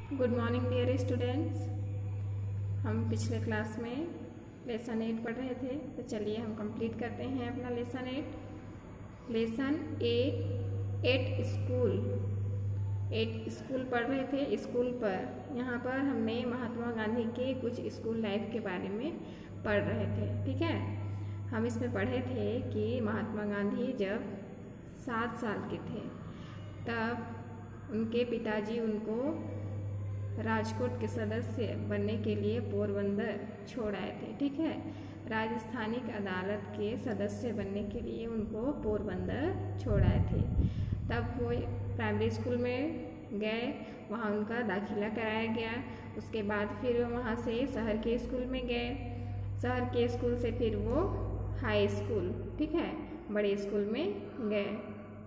Good morning dear students. हम पिछले class में लेसन 8 पढ़ रहे थे, तो चलिए हम कंप्लीट करते हैं अपना लेसन 8। लेसन 8 एट स्कूल पढ़ रहे थे। स्कूल पर यहाँ पर हमने महात्मा गांधी के कुछ स्कूल लाइफ के बारे में पढ़ रहे थे। ठीक है, हम इसमें पढ़े थे कि महात्मा गांधी जब 7 साल के थे तब उनके पिताजी उनको राजकोट के सदस्य बनने के लिए पोरबंदर छोड़ आए थे। ठीक है, राजस्थानिक अदालत के सदस्य बनने के लिए उनको पोरबंदर छोड़ आए थे। तब वो प्राइमरी स्कूल में गए, वहाँ उनका दाखिला कराया गया। उसके बाद फिर वहाँ से शहर के स्कूल में गए। शहर के स्कूल से फिर वो हाई स्कूल, ठीक है, बड़े स्कूल में गए।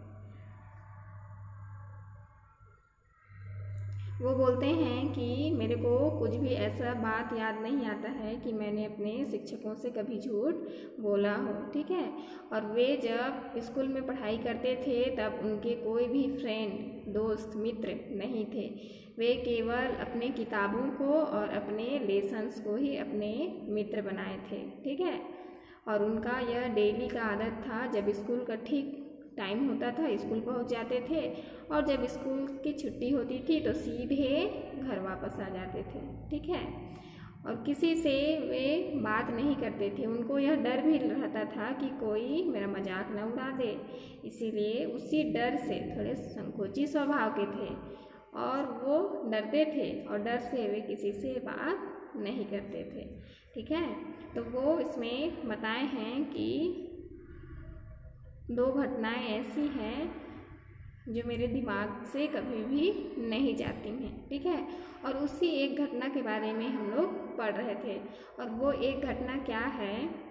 वो बोलते हैं कि मेरे को कुछ भी ऐसा बात याद नहीं आता है कि मैंने अपने शिक्षकों से कभी झूठ बोला हो। ठीक है, और वे जब स्कूल में पढ़ाई करते थे तब उनके कोई भी फ्रेंड, दोस्त, मित्र नहीं थे। वे केवल अपने किताबों को और अपने लेसन्स को ही अपने मित्र बनाए थे। ठीक है, और उनका यह डेली का आदत था, जब स्कूल का ठीक टाइम होता था स्कूल पहुंच जाते थे, और जब स्कूल की छुट्टी होती थी तो सीधे घर वापस आ जाते थे। ठीक है, और किसी से वे बात नहीं करते थे। उनको यह डर भी रहता था कि कोई मेरा मजाक न उड़ा दे, इसीलिए उसी डर से थोड़े संकोची स्वभाव के थे और वो डरते थे, और डर से वे किसी से बात नहीं करते थे। ठीक है, तो वो इसमें बताए हैं कि 2 घटनाएं ऐसी हैं जो मेरे दिमाग से कभी भी नहीं जाती हैं। ठीक है, और उसी एक घटना के बारे में हम लोग पढ़ रहे थे। और वो एक घटना क्या है,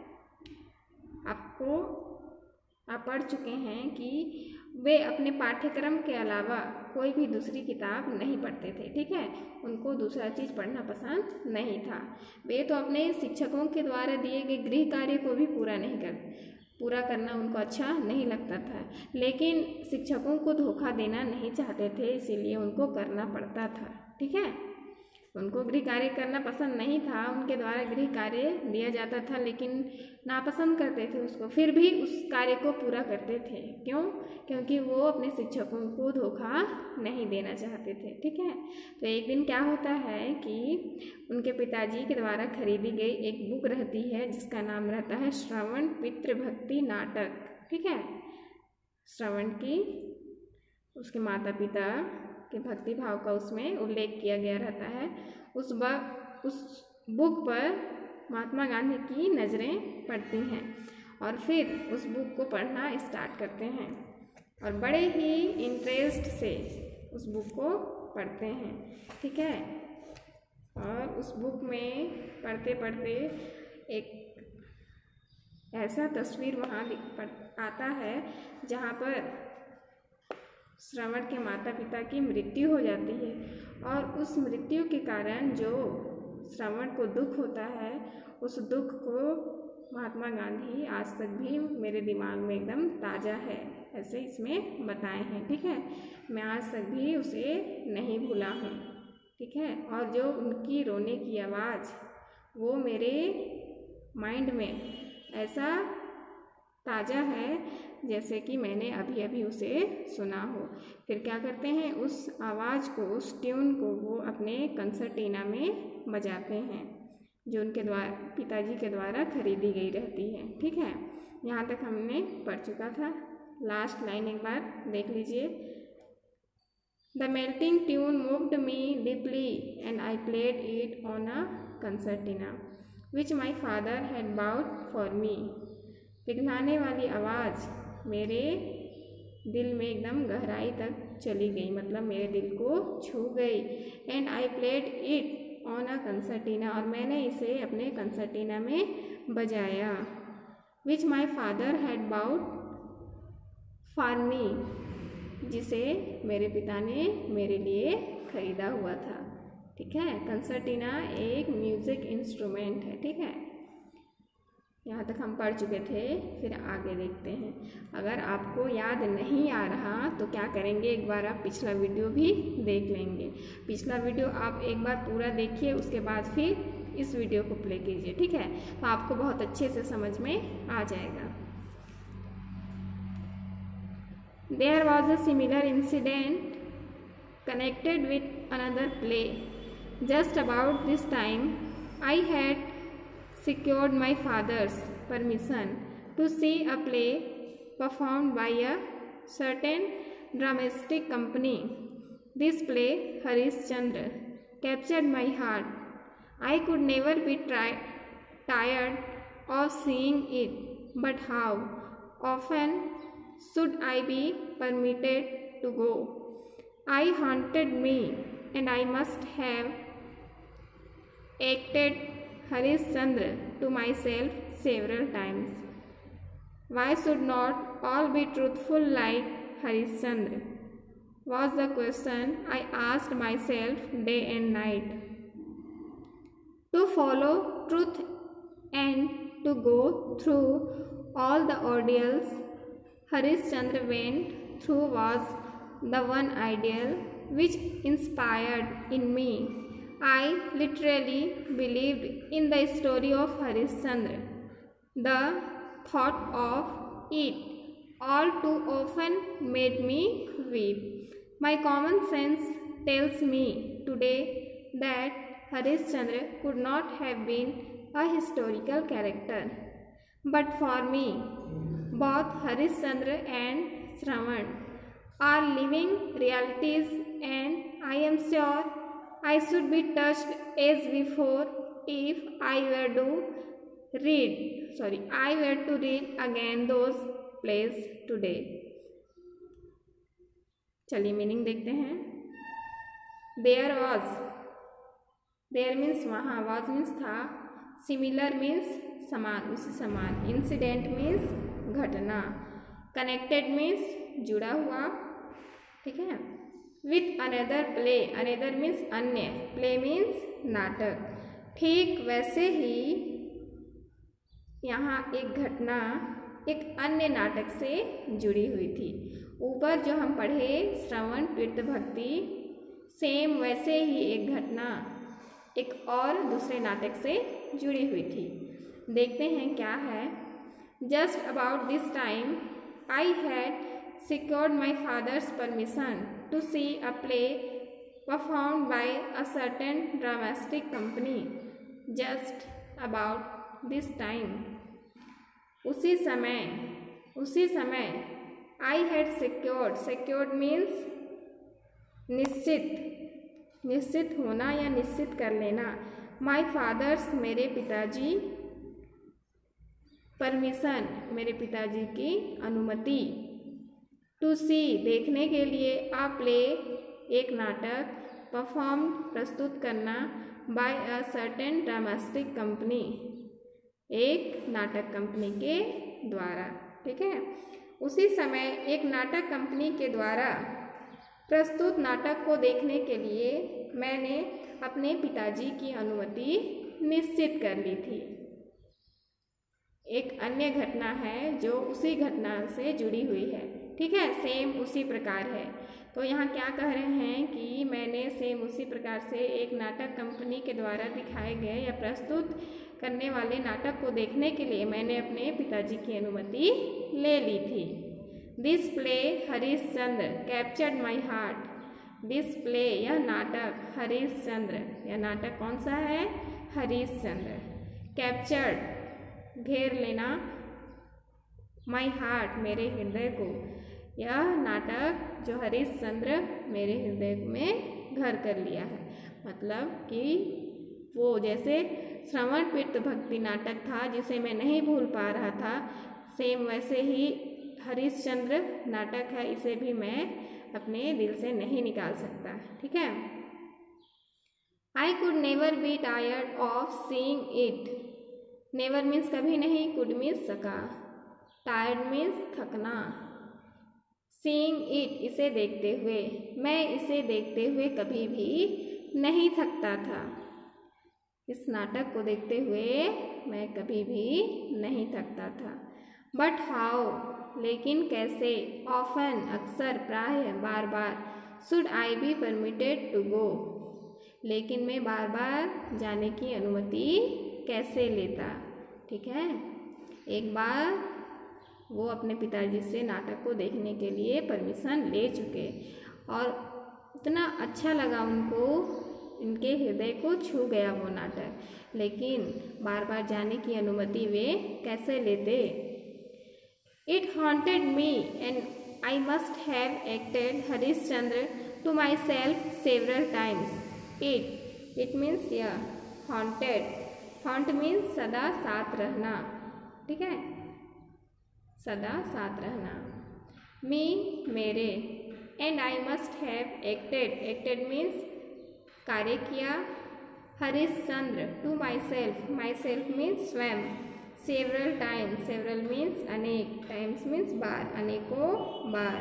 आप पढ़ चुके हैं कि वे अपने पाठ्यक्रम के अलावा कोई भी दूसरी किताब नहीं पढ़ते थे। ठीक है, उनको दूसरा चीज़ पढ़ना पसंद नहीं था। वे तो अपने शिक्षकों के द्वारा दिए गए गृह कार्य को भी पूरा करना उनको अच्छा नहीं लगता था, लेकिन शिक्षकों को धोखा देना नहीं चाहते थे, इसीलिए उनको करना पड़ता था। ठीक है, उनको गृह कार्य करना पसंद नहीं था, उनके द्वारा गृह कार्य दिया जाता था लेकिन नापसंद करते थे उसको, फिर भी उस कार्य को पूरा करते थे। क्यों? क्योंकि वो अपने शिक्षकों को धोखा नहीं देना चाहते थे। ठीक है, तो एक दिन क्या होता है कि उनके पिताजी के द्वारा खरीदी गई एक बुक रहती है जिसका नाम रहता है श्रवण पितृभक्ति नाटक। ठीक है, श्रवण की उसके माता पिता के भक्ति भाव का उसमें उल्लेख किया गया रहता है। उस बुक पर महात्मा गांधी की नज़रें पड़ती हैं और फिर उस बुक को पढ़ना स्टार्ट करते हैं और बड़े ही इंटरेस्ट से उस बुक को पढ़ते हैं। ठीक है, और उस बुक में पढ़ते पढ़ते एक ऐसा तस्वीर वहाँ आता है जहाँ पर श्रवण के माता पिता की मृत्यु हो जाती है, और उस मृत्यु के कारण जो श्रवण को दुख होता है, उस दुख को महात्मा गांधी आज तक भी मेरे दिमाग में एकदम ताज़ा है, ऐसे इसमें बताए हैं। ठीक है, मैं आज तक भी उसे नहीं भूला हूँ। ठीक है, और जो उनकी रोने की आवाज़ वो मेरे माइंड में ऐसा ताज़ा है जैसे कि मैंने अभी अभी उसे सुना हो। फिर क्या करते हैं, उस आवाज़ को, उस ट्यून को वो अपने कंसर्टीना में बजाते हैं जो उनके पिताजी के द्वारा खरीदी गई रहती है। ठीक है, यहाँ तक हमने पढ़ चुका था। लास्ट लाइन एक बार देख लीजिए। The melting tune moved me deeply and I played it on a concertina which my father had bought for me. पिघलाने वाली आवाज़ मेरे दिल में एकदम गहराई तक चली गई, मतलब मेरे दिल को छू गई। And I played it on a concertina, और मैंने इसे अपने कंसर्टीना में बजाया। Which my father had bought for me, जिसे मेरे पिता ने मेरे लिए खरीदा हुआ था। ठीक है, कंसर्टीना एक म्यूज़िक इंस्ट्रूमेंट है। ठीक है, यहाँ तक हम पढ़ चुके थे। फिर आगे देखते हैं। अगर आपको याद नहीं आ रहा तो क्या करेंगे, एक बार आप पिछला वीडियो भी देख लेंगे। पिछला वीडियो आप एक बार पूरा देखिए, उसके बाद फिर इस वीडियो को प्ले कीजिए, ठीक है। तो आपको बहुत अच्छे से समझ में आ जाएगा। There was a similar incident connected with another play. Just about this time, I had secured my father's permission to see a play performed by a certain dramatic company. This play, Harishchandra, captured my heart. I could never be tired of seeing it, but how often should I be permitted to go? I haunted me, and I must have acted Harishchandra to myself several times. Why should not all be truthful like Harishchandra? Was the question I asked myself day and night. To follow truth and to go through all the ordeals Harishchandra went through was the one ideal which inspired in me. I literally believed in the story of Harishchandra. The thought of it all too often made me weep. My common sense tells me today that Harishchandra could not have been a historical character. But for me, both Harishchandra and Shravan are living realities, and I am sure I should be touched as before if I were to read again those plays today. चलिए meaning देखते हैं। There means वहाँ, was means था, similar means समान, उसी समान, incident means घटना, connected means जुड़ा हुआ, ठीक है। With another play, another means अन्य, प्ले मीन्स नाटक। ठीक वैसे ही यहाँ एक घटना एक अन्य नाटक से जुड़ी हुई थी। ऊपर जो हम पढ़े श्रवण तीर्थ भक्ति, सेम वैसे ही एक घटना एक और दूसरे नाटक से जुड़ी हुई थी। देखते हैं क्या है। Just about this time I had secured my father's permission to see a play performed by a certain dramatic company. Just about this time, उसी समय I had secured means निश्चित होना या निश्चित कर लेना। My father's, मेरे पिताजी, परमिशन, मेरे पिताजी की अनुमति, टू सी, देखने के लिए, आ प्ले, एक नाटक, परफॉर्म, प्रस्तुत करना, by a certain dramatic company, एक नाटक कंपनी के द्वारा, ठीक है। उसी समय एक नाटक कंपनी के द्वारा प्रस्तुत नाटक को देखने के लिए मैंने अपने पिताजी की अनुमति निश्चित कर ली थी। एक अन्य घटना है जो उसी घटना से जुड़ी हुई है, ठीक है, सेम उसी प्रकार है। तो यहाँ क्या कह रहे हैं कि मैंने सेम उसी प्रकार से एक नाटक कंपनी के द्वारा दिखाए गए या प्रस्तुत करने वाले नाटक को देखने के लिए मैंने अपने पिताजी की अनुमति ले ली थी। This play Harishchandra captured my heart. This play, यह नाटक, हरीशचंद्र, यह नाटक कौन सा है, हरीशचंद्र। कैप्चर्ड, घेर लेना, माई हार्ट, मेरे हृदय को। यह नाटक जो हरीशचंद्र मेरे हृदय में घर कर लिया है। मतलब कि वो जैसे श्रवण तीर्थ भक्ति नाटक था जिसे मैं नहीं भूल पा रहा था, सेम वैसे ही हरीशचंद्र नाटक है, इसे भी मैं अपने दिल से नहीं निकाल सकता, ठीक है। I could never be tired of seeing it. Never means कभी नहीं, कुड मीन्स सका, टायर्ड मीन्स थकना, सीइंग इट, इसे देखते हुए, मैं इसे देखते हुए कभी भी नहीं थकता था। इस नाटक को देखते हुए मैं कभी भी नहीं थकता था। बट हाउ, लेकिन कैसे, ऑफन, अक्सर, प्राय, बार बार, should I be permitted to go, लेकिन मैं बार बार जाने की अनुमति कैसे लेता। ठीक है, एक बार वो अपने पिताजी से नाटक को देखने के लिए परमिशन ले चुके और इतना अच्छा लगा उनको, इनके हृदय को छू गया वो नाटक, लेकिन बार बार जाने की अनुमति वे कैसे लेते। It haunted me and I must have acted Harishchandra to myself several times. It means यह, हॉन्टेड, हॉन्ट मीन्स सदा साथ रहना। ठीक है, सदा साथ रहना। मी, मेरे, and I must have acted, acted means कार्य किया। Harishchandra, to myself, myself means स्वयं। सेवरल टाइम, सेवरल मीन्स अनेक, टाइम्स मीन्स बार, अनेकों बार।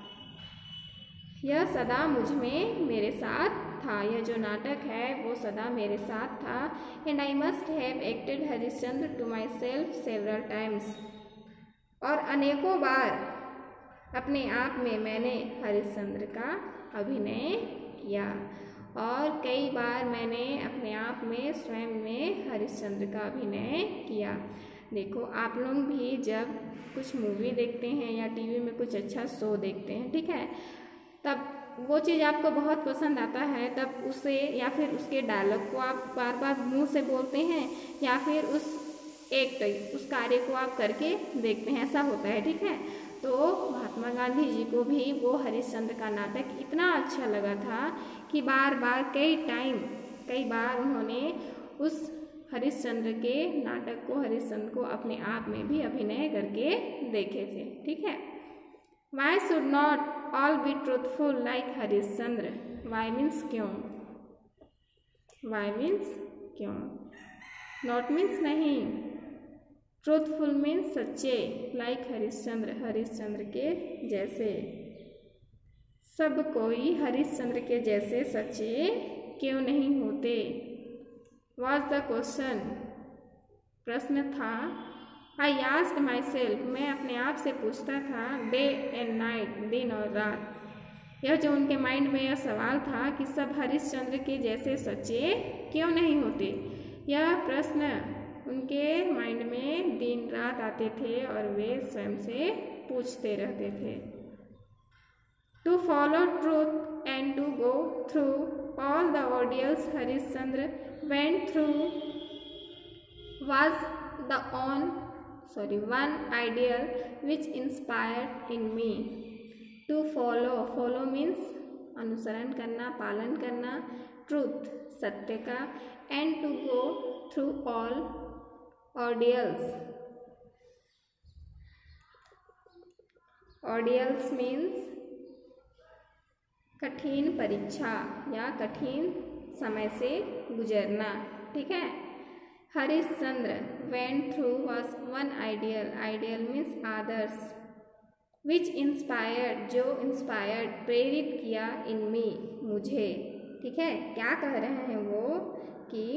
यह सदा मुझ में मेरे साथ था, यह जो नाटक है वो सदा मेरे साथ था। And I must have acted Harishchandra to myself several times, और अनेकों बार अपने आप में मैंने हरिश्चंद्र का अभिनय किया, और कई बार मैंने अपने आप में स्वयं में हरिश्चंद्र का अभिनय किया। देखो, आप लोग भी जब कुछ मूवी देखते हैं या टीवी में कुछ अच्छा शो देखते हैं, ठीक है, तब वो चीज़ आपको बहुत पसंद आता है, तब उसे या फिर उसके डायलॉग को आप बार बार मुंह से बोलते हैं या फिर उस कार्य को आप करके देखते हैं, ऐसा होता है। ठीक है, तो महात्मा गांधी जी को भी वो हरिश्चंद्र का नाटक इतना अच्छा लगा था कि बार बार कई बार उन्होंने उस हरिश्चंद्र के नाटक को, हरिश्चंद्र को अपने आप में भी अभिनय करके देखे थे। ठीक है, why should not all be truthful like Harishchandra. Why means क्यों, वाई मीन्स क्यों, नॉट मीन्स नहीं, ट्रूथफुल मीन्स सच्चे, लाइक हरिश्चंद्र, हरिश्चंद्र के जैसे। सब कोई हरिश्चंद्र के जैसे सच्चे क्यों नहीं होते। वॉज द क्वेश्चन, प्रश्न था। आई आस्क्ड माई सेल्फ, मैं अपने आप से पूछता था, डे एंड नाइट, दिन और रात। यह जो उनके माइंड में यह सवाल था कि सब हरिश्चंद्र के जैसे सच्चे क्यों नहीं होते, यह प्रश्न उनके माइंड में दिन रात आते थे और वे स्वयं से पूछते रहते थे। To follow truth and to go through all the ordeals Harishchandra went through was the one ideal which inspired in me. To follow means अनुसरण करना, पालन करना, truth सत्य का, and to go through all ordeals means कठिन परीक्षा या कठिन समय से गुजरना। ठीक है, Harishchandra went through was one ideal means Adarsh, which inspired जो inspired प्रेरित किया in me मुझे। ठीक है, क्या कह रहे हैं वो कि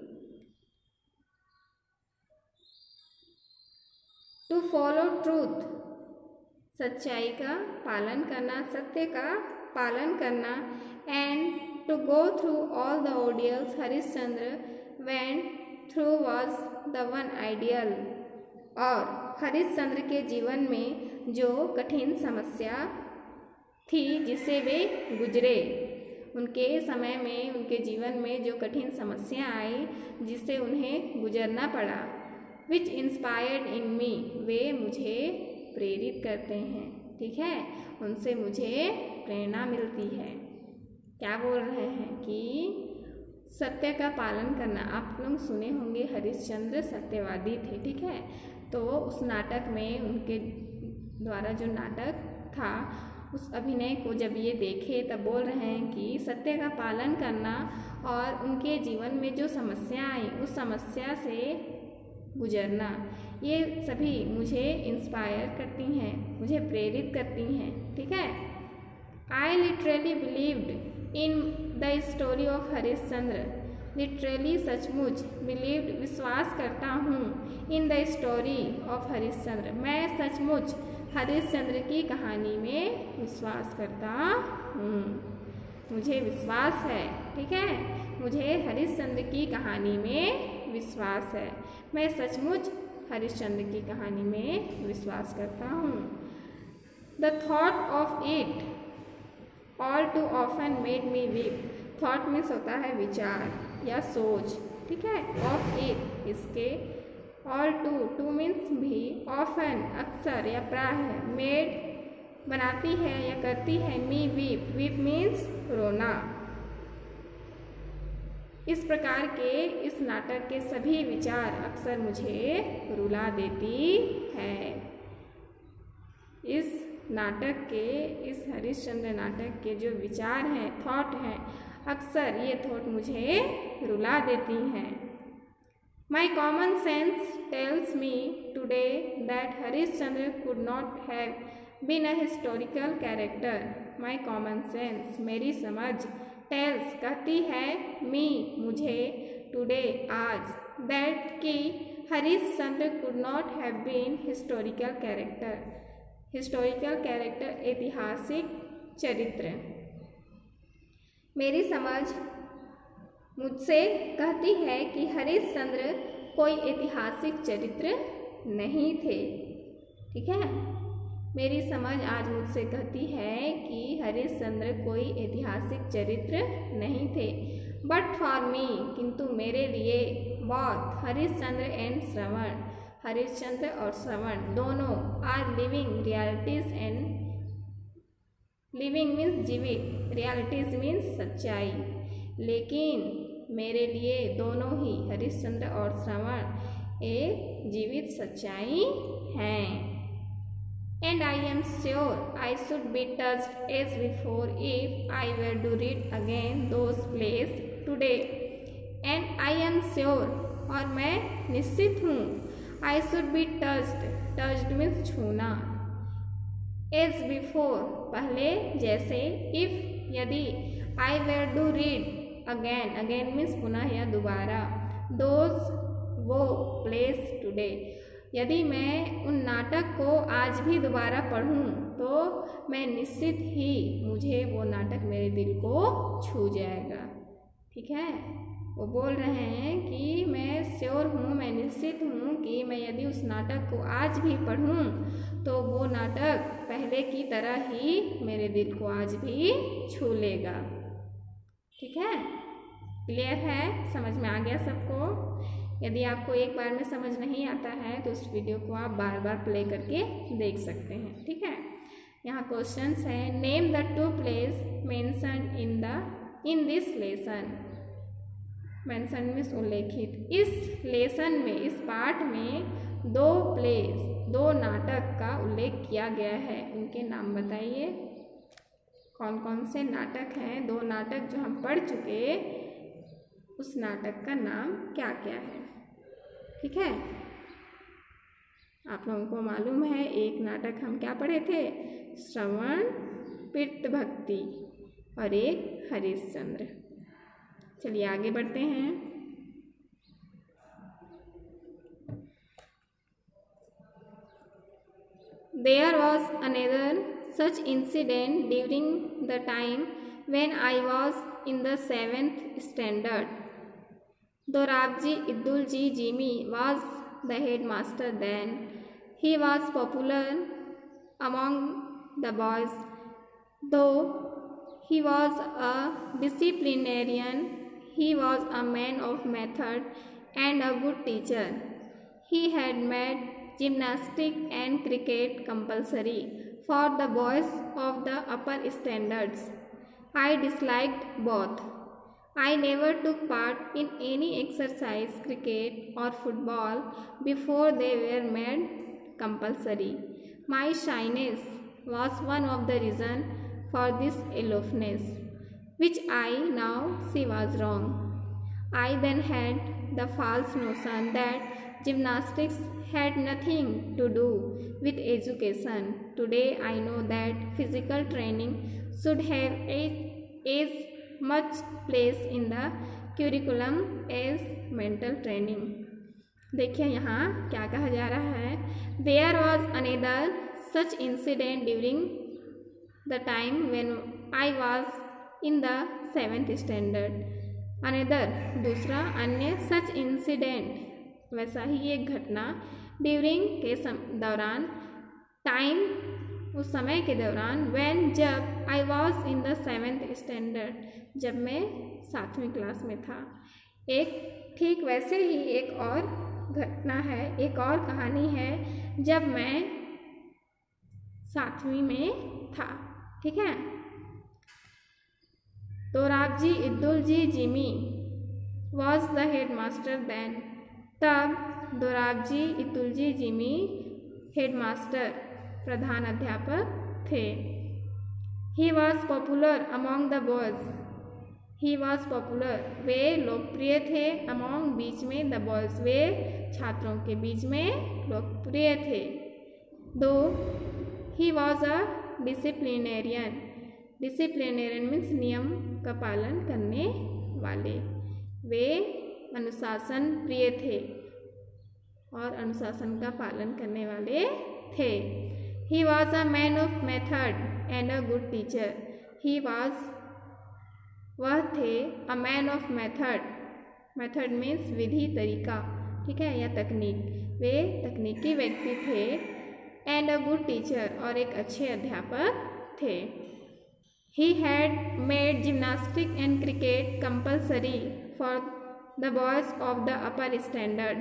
to follow truth सच्चाई का पालन करना, सत्य का पालन करना, and to go through all the ordeals Harishchandra went through was the one ideal, और हरिश्चंद्र के जीवन में जो कठिन समस्या थी जिसे वे गुजरे, उनके समय में, उनके जीवन में जो कठिन समस्या आई जिससे उन्हें गुजरना पड़ा, विच इंस्पायर्ड इन मी, वे मुझे प्रेरित करते हैं। ठीक है, उनसे मुझे प्रेरणा मिलती है। क्या बोल रहे हैं कि सत्य का पालन करना। आप लोग सुने होंगे हरिश्चंद्र सत्यवादी थे। ठीक है, तो उस नाटक में उनके द्वारा जो नाटक था उस अभिनय को जब ये देखे तब बोल रहे हैं कि सत्य का पालन करना और उनके जीवन में जो समस्या आई उस समस्या से गुजरना, ये सभी मुझे इंस्पायर करती हैं, मुझे प्रेरित करती हैं। ठीक है, I literally believed in the story of Harishchandra, literally सचमुच, बिलीव्ड विश्वास करता हूँ, in the story of Harishchandra, मैं सचमुच हरिश्चंद्र की कहानी में विश्वास करता हूँ। मुझे विश्वास है, ठीक है, मुझे हरिश्चंद्र की कहानी में विश्वास है, मैं सचमुच हरिश्चंद्र की कहानी में विश्वास करता हूँ। The thought of it all too often made me weep, thought means होता है विचार या सोच, ठीक है, ऑफ इट इसके, ऑल टू मीन्स भी, ऑफन अक्सर या प्राय, मेड बनाती है या करती है, मी वीप, वीप मीन्स रोना। इस प्रकार के इस नाटक के सभी विचार अक्सर मुझे रुला देती है। इस नाटक के, इस हरिश्चंद्र नाटक के जो विचार हैं, थॉट हैं, अक्सर ये थॉट मुझे रुला देती हैं। My common sense tells me today that Harishchandra could not have been a historical character. My common sense, मेरी समझ, टेल्स कहती है, मी मुझे, टुडे आज, दैट कि Harishchandra could not have been historical character, historical character ऐतिहासिक चरित्र। मेरी समझ मुझसे कहती है कि हरिश्चंद्र कोई ऐतिहासिक चरित्र नहीं थे, ठीक है, मेरी समझ आज मुझसे कहती है कि हरिश्चंद्र कोई ऐतिहासिक चरित्र नहीं थे। बट फॉर मी, किंतु मेरे लिए, बोथ हरिश्चंद्र एंड श्रवण, हरिश्चंद्र और श्रवण दोनों, are living realities and, living means जीवित, रियलिटीज मीन्स सच्चाई, लेकिन मेरे लिए दोनों ही हरिश्चंद्र और श्रवण एक जीवित सच्चाई हैं। And I am sure I should be touched as before if I were to read again those plays today. And I am sure, और मैं निश्चित हूँ, I should be touched, touched means छूना, as before पहले जैसे, if यदि, I were to read again, again means पुनः या दोबारा, those वो plays today, यदि मैं उन नाटक को आज भी दोबारा पढ़ूं तो मैं निश्चित ही, मुझे वो नाटक मेरे दिल को छू जाएगा, ठीक है। वो बोल रहे हैं कि मैं श्योर हूँ, मैं निश्चित हूँ कि मैं यदि उस नाटक को आज भी पढ़ूं तो वो नाटक पहले की तरह ही मेरे दिल को आज भी छू लेगा, ठीक है। क्लियर है, समझ में आ गया सबको। यदि आपको एक बार में समझ नहीं आता है तो उस वीडियो को आप बार बार प्ले करके देख सकते हैं, ठीक है। यहाँ क्वेश्चंस है, name the two place mention in this lesson, mention means उल्लेखित, इस लेसन में, इस पाठ में दो प्लेस, दो नाटक का उल्लेख किया गया है, उनके नाम बताइए, कौन कौन से नाटक हैं, दो नाटक जो हम पढ़ चुके, उस नाटक का नाम क्या क्या है, ठीक है। आप लोगों को मालूम है एक नाटक हम क्या पढ़े थे, श्रवण पितृभक्ति, और एक हरिश्चंद्र। चलिए आगे बढ़ते हैं। There was another such incident during the time when I was in the 7th standard. Dorabji Iddulji Jimmy was the headmaster then. He was popular among the boys, though he was a disciplinarian. He was a man of method and a good teacher. He had made gymnastics and cricket compulsory for the boys of the upper standards. I disliked both. I never took part in any exercise, cricket or football, before they were made compulsory. My shyness was one of the reasons for this aloofness, which I now see was wrong. I then had the false notion that gymnastics had nothing to do with education. Today I know that physical training should have as much place in the curriculum as mental training। देखिए यहाँ क्या कहा जा रहा है, there was another such incident during the time when I was in the 7th standard। another दूसरा, अन्य, such incident वैसा ही एक घटना, during के दौरान, टाइम उस समय के दौरान, when जब, I was in the 7th standard जब मैं 7वीं क्लास में था। एक ठीक वैसे ही एक और घटना है, एक और कहानी है जब मैं 7वीं में था। ठीक है, Dorabji Edulji Gimi was the headmaster then। तब दोराबजी इद्दुलजी जिमी हेडमास्टर प्रधान अध्यापक थे। He was popular among the boys। He was popular वे लोकप्रिय थे, among बीच में, the boys वे छात्रों के बीच में लोकप्रिय थे। Though he was a disciplinarian। disciplinarian means नियम का पालन करने वाले, वे अनुशासन प्रिय थे और अनुशासन का पालन करने वाले थे। He was a man of method and a good teacher। He was वह थे, a man of method। method means विधि, तरीका, ठीक है, या तकनीक, वे तकनीकी व्यक्ति थे, and a good teacher और एक अच्छे अध्यापक थे। He had made gymnastics and cricket compulsory for the boys of the upper standard।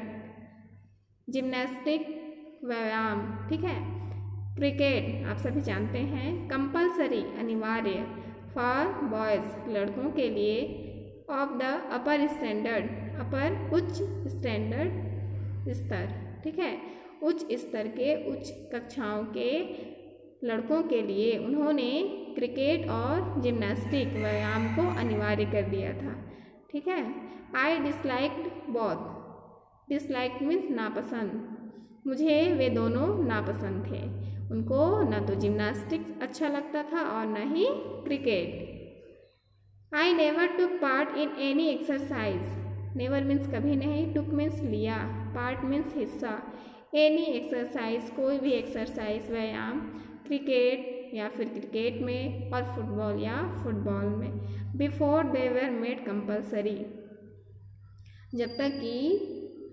Gymnastic व्यायाम, ठीक है, क्रिकेट आप सभी जानते हैं, कंपलसरी अनिवार्य, फॉर बॉयज़ लड़कों के लिए, of the upper standard upper उच्च स्टैंडर्ड स्तर, ठीक है, उच्च स्तर के, उच्च कक्षाओं के लड़कों के लिए उन्होंने क्रिकेट और जिम्नास्टिक व्यायाम को अनिवार्य कर दिया था। ठीक है, I disliked both. Dislike means नापसंद, मुझे वे दोनों नापसंद थे, उनको ना तो जिम्नास्टिक्स अच्छा लगता था और ना ही cricket. I never took part in any exercise. Never means कभी नहीं, टुक मीन्स लिया, पार्ट मीन्स हिस्सा, एनी एक्सरसाइज कोई भी एक्सरसाइज व्यायाम, क्रिकेट या फिर क्रिकेट में, और फुटबॉल या फुटबॉल में, before they were made compulsory जब तक कि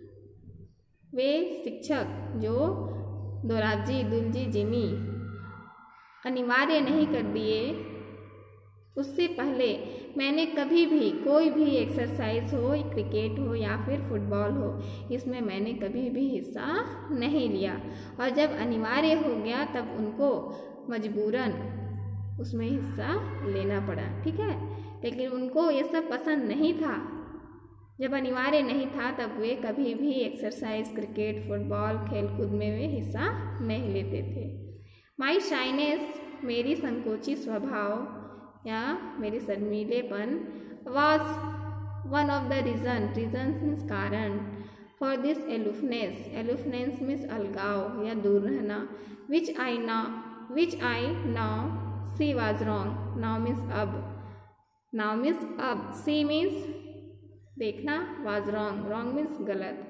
वे शिक्षक जो दोराबजी इद्दुलजी जिमी अनिवार्य नहीं कर दिए, उससे पहले मैंने कभी भी कोई भी एक्सरसाइज हो, क्रिकेट हो या फिर फुटबॉल हो, इसमें मैंने कभी भी हिस्सा नहीं लिया, और जब अनिवार्य हो गया तब उनको मजबूरन उसमें हिस्सा लेना पड़ा। ठीक है, लेकिन उनको ये सब पसंद नहीं था, जब अनिवार्य नहीं था तब वे कभी भी एक्सरसाइज, क्रिकेट, फुटबॉल, खेलकूद में वे हिस्सा नहीं लेते थे। माई शाइनेस मेरी संकोची स्वभाव या मेरी शर्मीलेपन, was one of the reason means कारण, for this aloofness, aloofness means अलगाव या दूर रहना, which I now see was wrong. Now means अब, नाउ मीन्स अब, सी मीन्स देखना, वाज रॉन्ग, रॉन्ग मीन्स गलत।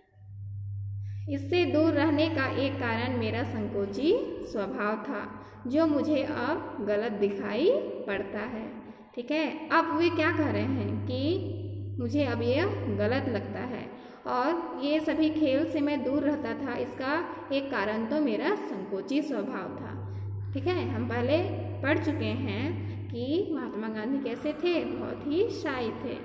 इससे दूर रहने का एक कारण मेरा संकोची स्वभाव था, जो मुझे अब गलत दिखाई पड़ता है। ठीक है, अब वे क्या कह रहे हैं कि मुझे अब ये गलत लगता है, और ये सभी खेल से मैं दूर रहता था, इसका एक कारण तो मेरा संकोची स्वभाव था। ठीक है, हम पहले पढ़ चुके हैं कि महात्मा गांधी कैसे थे, बहुत ही शाई थे।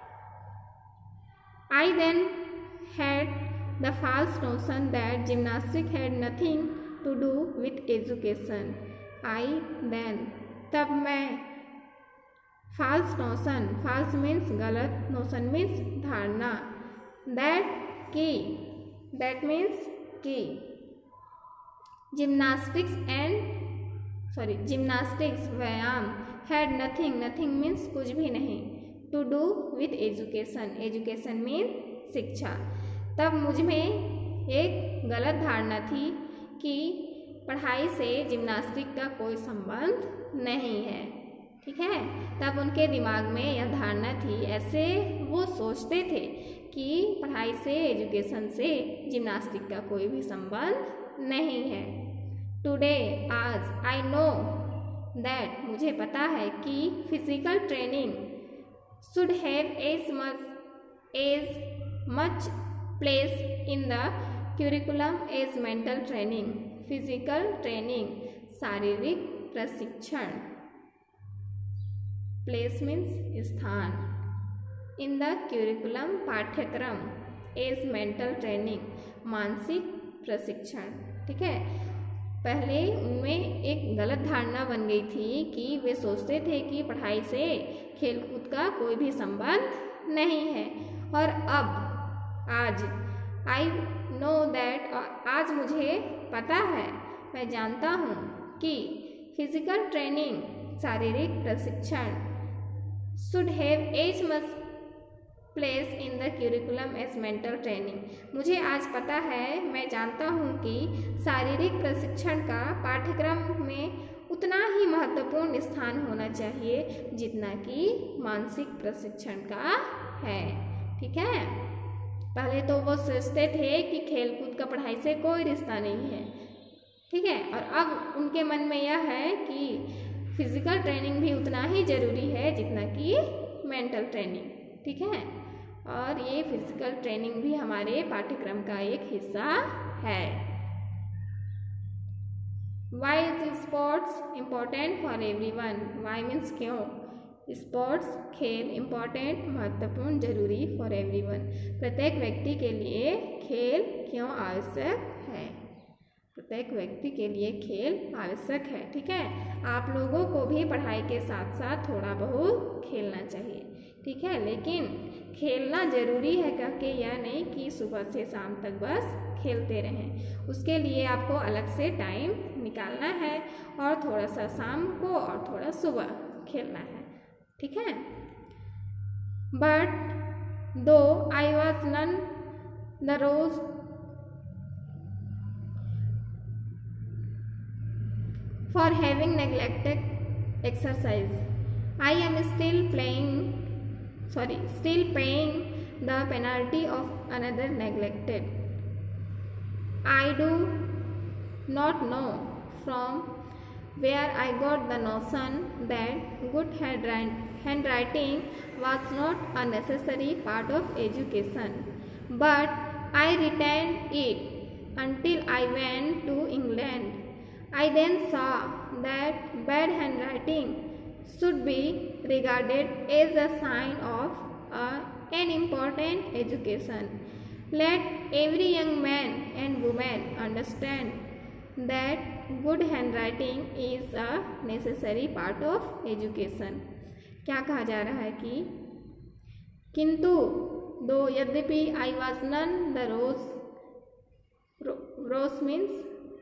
I then had the false notion that gymnastics had nothing to do with education। I then तब मैं, false notion, false means गलत, notion means धारणा, that means कि जिम्नास्टिक्स व्यायाम, had nothing means कुछ भी नहीं, to do with education, education mean शिक्षा। तब मुझ में एक गलत धारणा थी कि पढ़ाई से जिम्नास्टिक का कोई संबंध नहीं है। ठीक है। तब उनके दिमाग में यह धारणा थी, ऐसे वो सोचते थे कि पढ़ाई से, एजुकेशन से जिम्नास्टिक का कोई भी संबंध नहीं है। टुडे, आज, आई नो दैट, मुझे पता है कि physical training should have as much place in the curriculum as mental training. Physical training, शारीरिक प्रशिक्षण, प्लेस मीन्स स्थान, इन द curriculum पाठ्यक्रम, एज मेंटल ट्रेनिंग मानसिक प्रशिक्षण। ठीक है, पहले उनमें एक गलत धारणा बन गई थी कि वे सोचते थे कि पढ़ाई से खेलकूद का कोई भी संबंध नहीं है। और अब आज आई नो दैट, आज मुझे पता है, मैं जानता हूँ कि फिजिकल ट्रेनिंग, शारीरिक प्रशिक्षण, should have as much place in the curriculum as mental training. मुझे आज पता है, मैं जानता हूँ कि शारीरिक प्रशिक्षण का पाठ्यक्रम में उतना ही महत्वपूर्ण स्थान होना चाहिए जितना कि मानसिक प्रशिक्षण का है। ठीक है, पहले तो वो सोचते थे कि खेलकूद का पढ़ाई से कोई रिश्ता नहीं है। ठीक है, और अब उनके मन में यह है कि फिजिकल ट्रेनिंग भी उतना ही ज़रूरी है जितना कि मेंटल ट्रेनिंग। ठीक है, और ये फिजिकल ट्रेनिंग भी हमारे पाठ्यक्रम का एक हिस्सा है। Why is sports important for everyone? Why means क्यों? स्पोर्ट्स, खेल इम्पोर्टेंट, महत्वपूर्ण, जरूरी फॉर एवरीवन, प्रत्येक व्यक्ति के लिए खेल क्यों आवश्यक है? प्रत्येक व्यक्ति के लिए खेल आवश्यक है। ठीक है, आप लोगों को भी पढ़ाई के साथ साथ थोड़ा बहुत खेलना चाहिए। ठीक है, लेकिन खेलना ज़रूरी है कह के यह नहीं कि सुबह से शाम तक बस खेलते रहें। उसके लिए आपको अलग से टाइम निकालना है और थोड़ा सा शाम को और थोड़ा सुबह खेलना है। ठीक है, but though I was none the rose for having neglected exercise, I am still paying the penalty of another neglected. I do not know from where I got the notion that good handwriting was not a necessary part of education, but I retained it until I went to England. I then saw that bad handwriting should be regarded as a sign of an important education. Let every young man and woman understand that good handwriting is a necessary part of education. क्या कहा जा रहा है कि किंतु दो यद्यपि I was none the rose means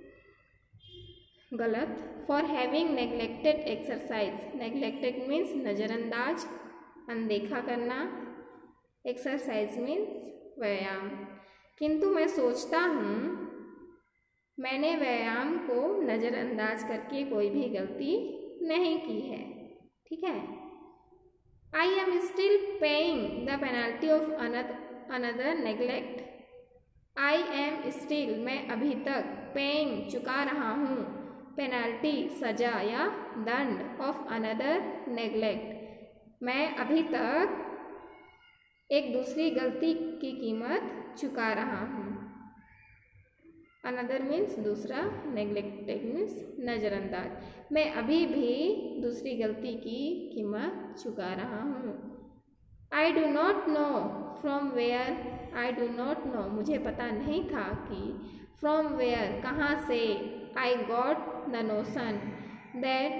गलत, for having neglected exercise, neglected means नज़रअंदाज, अनदेखा करना, एक्सरसाइज मीन्स व्यायाम। किंतु मैं सोचता हूँ मैंने व्यायाम को नज़रअंदाज करके कोई भी गलती नहीं की है। ठीक है, I am still paying the penalty of another neglect. I am still, मैं अभी तक, पेइंग, चुका रहा हूँ, पेनल्टी, सजा या दंड, ऑफ अनदर नेग्लेक्ट, मैं अभी तक एक दूसरी गलती की कीमत चुका रहा हूँ। अनदर मीन्स दूसरा, नेग्लेक्टेड मीन्स नज़रअंदाज, मैं अभी भी दूसरी गलती की कीमत चुका रहा हूँ। I do not know from where, I do not know, मुझे पता नहीं था कि, फ्रॉम वेयर, कहाँ से, I got the notion that,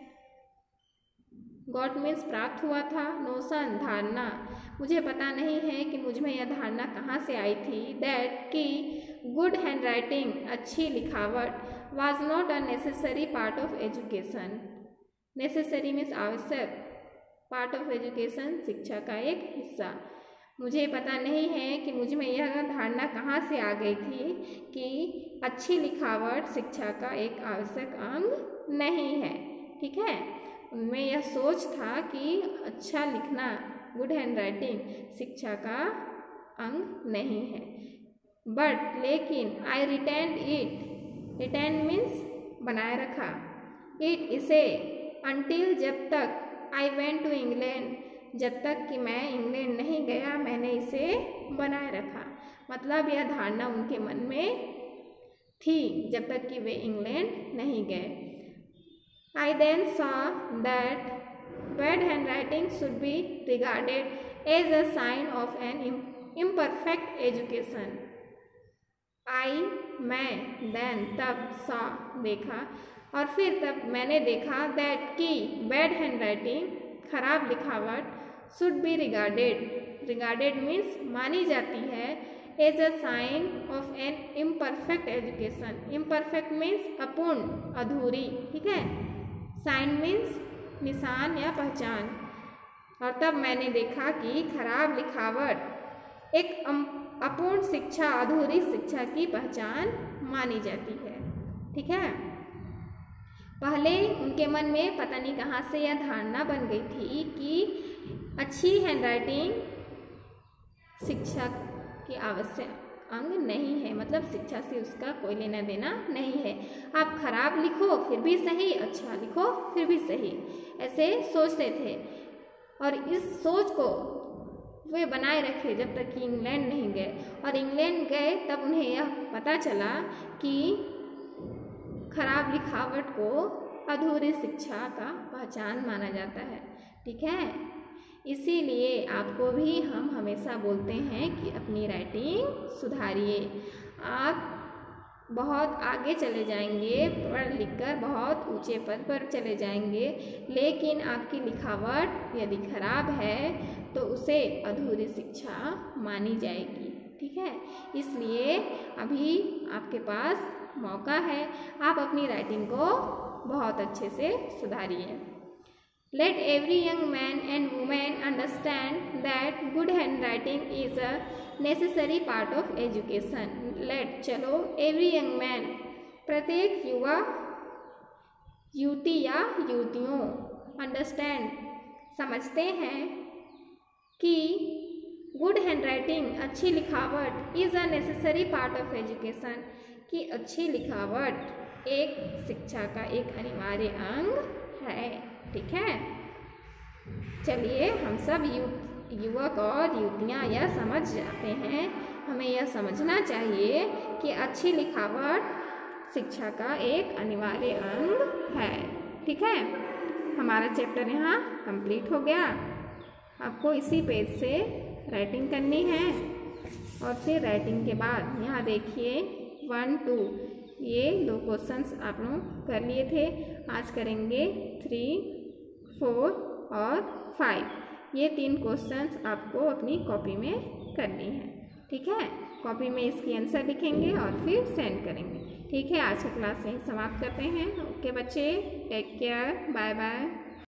got means प्राप्त हुआ था, नोशन धारणा, मुझे पता नहीं है कि मुझ में यह धारणा कहाँ से आई थी, दैट कि गुड हैंड राइटिंग, अच्छी लिखावट, was not a necessary part of education, necessary means आवश्यक, पार्ट ऑफ एजुकेशन शिक्षा का एक हिस्सा। मुझे पता नहीं है कि मुझ में यह धारणा कहाँ से आ गई थी कि अच्छी लिखावट शिक्षा का एक आवश्यक अंग नहीं है। ठीक है, उनमें यह सोच था कि अच्छा लिखना, गुड हैंड राइटिंग शिक्षा का अंग नहीं है। बट लेकिन I retain it, retain means बनाए रखा, इट इसे, अनटिल जब तक, आई वेंट टू इंग्लैंड जब तक कि मैं इंग्लैंड नहीं गया मैंने इसे बनाए रखा। मतलब यह धारणा उनके मन में थी जब तक कि वे इंग्लैंड नहीं गए। I then saw that bad handwriting should be regarded as a sign of an imperfect education. मैं then तब saw देखा, और फिर तब मैंने देखा that कि bad handwriting खराब लिखावट should be regarded means मानी जाती है as a sign of an imperfect education. Imperfect means अपूर्ण, अधूरी, ठीक है। साइन मीन्स निशान या पहचान। और तब मैंने देखा कि खराब लिखावट एक अपूर्ण शिक्षा, अधूरी शिक्षा की पहचान मानी जाती है, ठीक है। पहले उनके मन में पता नहीं कहाँ से यह धारणा बन गई थी कि अच्छी हैंडराइटिंग शिक्षा की आवश्यक अंग नहीं है, मतलब शिक्षा से उसका कोई लेना देना नहीं है। आप खराब लिखो फिर भी सही, अच्छा लिखो फिर भी सही, ऐसे सोचते थे। और इस सोच को वे बनाए रखे जब तक कि इंग्लैंड नहीं गए। और इंग्लैंड गए तब उन्हें यह पता चला कि खराब लिखावट को अधूरी शिक्षा का पहचान माना जाता है, ठीक है। इसीलिए आपको भी हम हमेशा बोलते हैं कि अपनी राइटिंग सुधारिए। आप बहुत आगे चले जाएंगे, पढ़ लिख कर बहुत ऊंचे पद पर चले जाएंगे, लेकिन आपकी लिखावट यदि खराब है तो उसे अधूरी शिक्षा मानी जाएगी, ठीक है। इसलिए अभी आपके पास मौका है, आप अपनी राइटिंग को बहुत अच्छे से सुधारिए। Let every young man and woman understand that good handwriting is a necessary part of education. Let चलो every young man, प्रत्येक युवा, युवती या युवतियों, understand समझते हैं कि good handwriting अच्छी लिखावट is a necessary part of education, कि अच्छी लिखावट एक शिक्षा का एक अनिवार्य अंग है, ठीक है। चलिए हम सब युवक और युवतियाँ यह समझ जाते हैं, हमें यह समझना चाहिए कि अच्छी लिखावट शिक्षा का एक अनिवार्य अंग है, ठीक है। हमारा चैप्टर यहाँ कंप्लीट हो गया। आपको इसी पेज से राइटिंग करनी है और फिर राइटिंग के बाद यहाँ देखिए 1, 2 ये 2 क्वेश्चंस आप लोग कर लिए थे। आज करेंगे 3, 4 और 5। ये 3 क्वेश्चंस आपको अपनी कॉपी में करनी है, ठीक है। कॉपी में इसकी आंसर लिखेंगे और फिर सेंड करेंगे, ठीक है। आज का क्लास यहीं समाप्त करते हैं। ओके बच्चे, टेक केयर, बाय बाय।